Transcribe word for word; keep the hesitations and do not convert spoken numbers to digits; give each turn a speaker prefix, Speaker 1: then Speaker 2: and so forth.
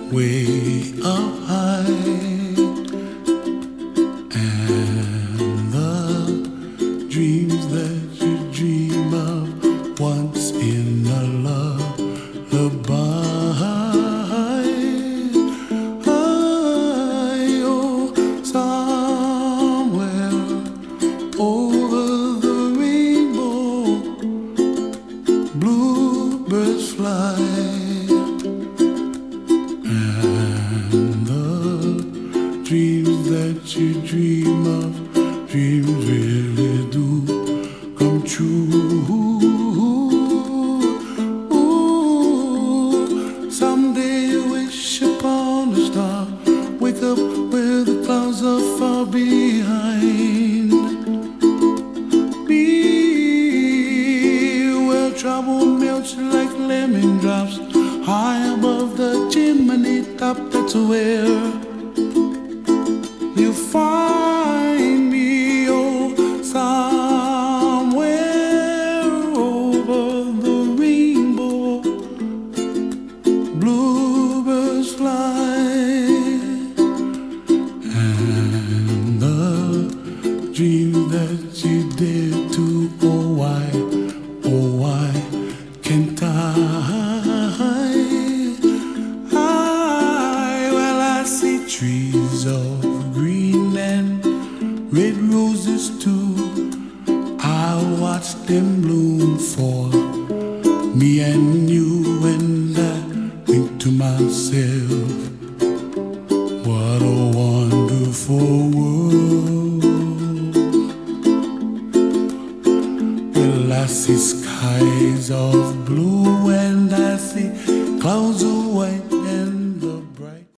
Speaker 1: way up high, and the dreams that you dream of once in a lullaby. I, oh, somewhere over the rainbow, bluebirds fly. Dreams that you dream of, dreams really do come true. Ooh, someday you wish upon a star, wake up where the clouds are far behind me, where trouble melts like lemon drops high above the chimney top. That's where you find me, oh, somewhere over the rainbow, bluebirds fly, and the dream that you dare to, oh why, oh why can't I? I, well I see trees of green and red roses too. I watch them bloom for me and you, and I think to myself, what a wonderful world. Well, I see skies of blue